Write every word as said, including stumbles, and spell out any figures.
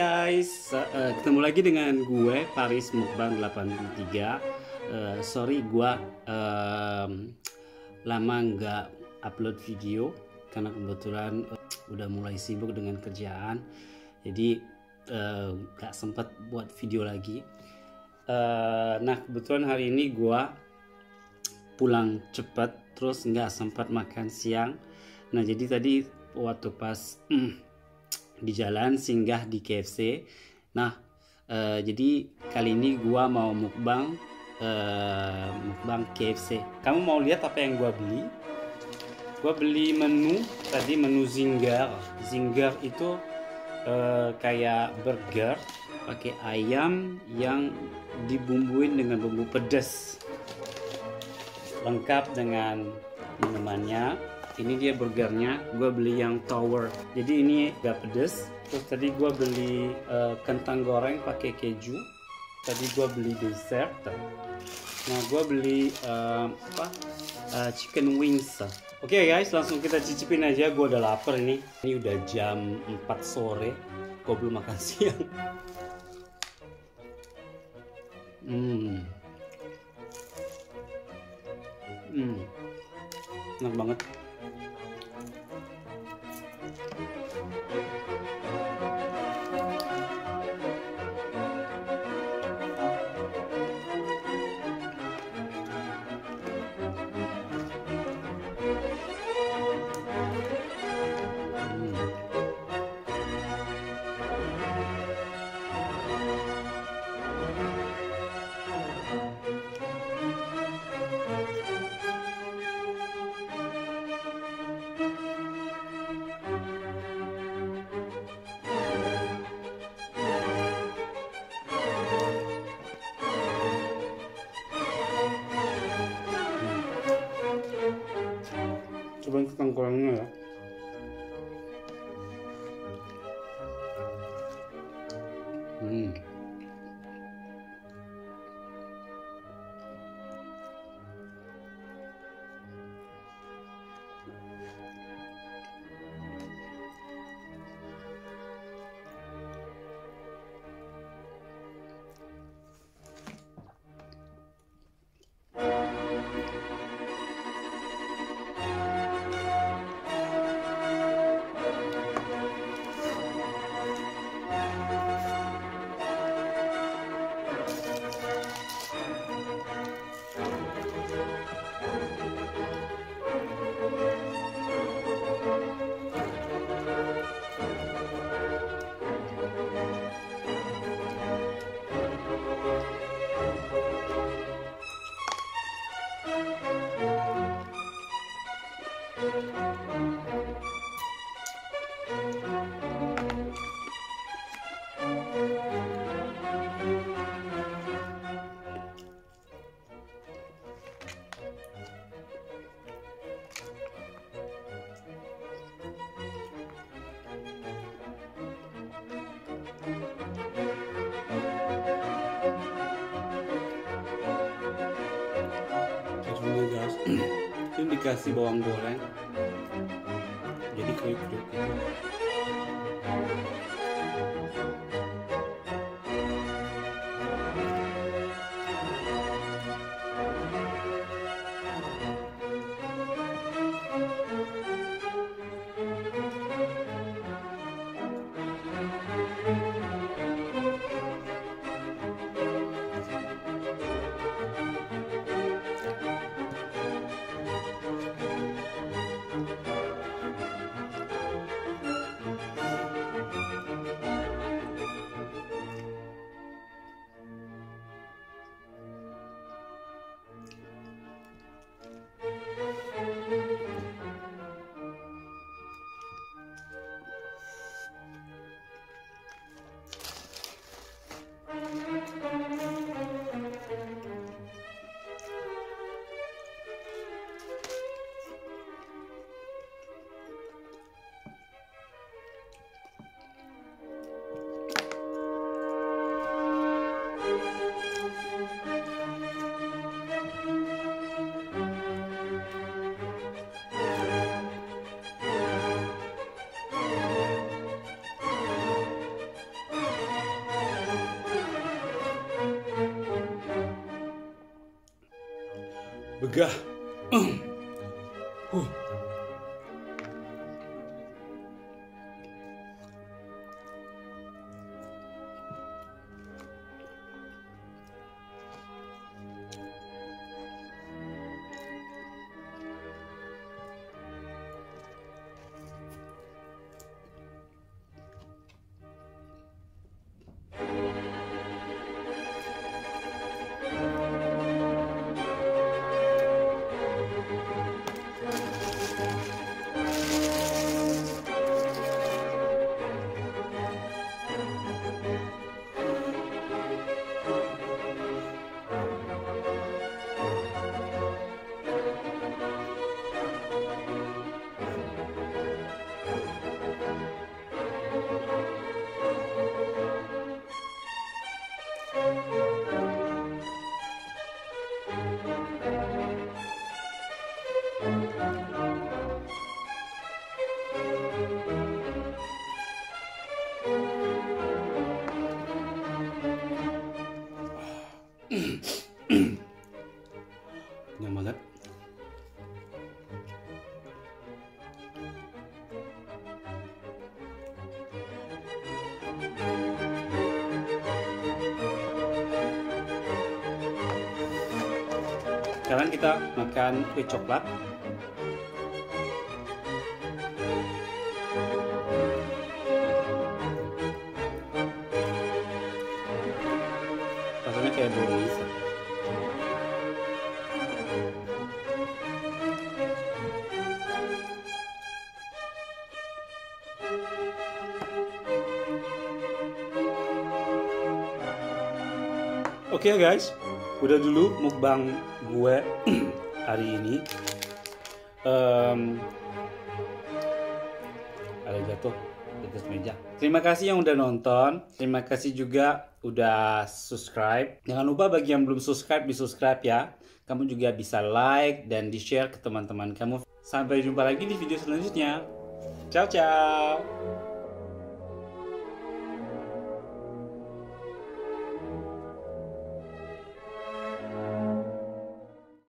guys, uh, ketemu lagi dengan gue Paris Mukbang delapan puluh tiga. uh, Sorry gue uh, lama nggak upload video karena kebetulan uh, udah mulai sibuk dengan kerjaan. Jadi uh, nggak sempet buat video lagi. uh, Nah kebetulan hari ini gue pulang cepet, terus nggak sempat makan siang. Nah jadi tadi waktu pas mm, di jalan singgah di K F C. Nah uh, jadi kali ini gua mau mukbang uh, mukbang K F C. Kamu mau lihat apa yang gua beli? Gua beli menu tadi, menu Zinger. Zinger itu uh, kayak burger pakai ayam yang dibumbuin dengan bumbu pedas, lengkap dengan minumannya. Ini dia burgernya, gue beli yang tower, jadi ini gak pedes. Terus tadi gue beli uh, kentang goreng pakai keju. Tadi gue beli dessert. Nah gue beli uh, apa uh, chicken wings. Oke okay guys, langsung kita cicipin aja. Gue udah lapar ini. Ini udah jam empat sore, gue belum makan siang. Hmm, hmm, enak banget. Coba kentang gorengnya ya. Hmm. Ini dikasih bawang goreng, jadi kriuk-kriuk gitu. begah. huh. Kenyang banget. Sekarang kita makan kue coklat. Rasanya kayak brownies. Oke okay guys, udah dulu mukbang gue hari ini. Um, ada jatuh di atas meja. Terima kasih yang udah nonton. Terima kasih juga udah subscribe. Jangan lupa bagi yang belum subscribe, di subscribe ya. Kamu juga bisa like dan di share ke teman-teman kamu. Sampai jumpa lagi di video selanjutnya. Ciao ciao.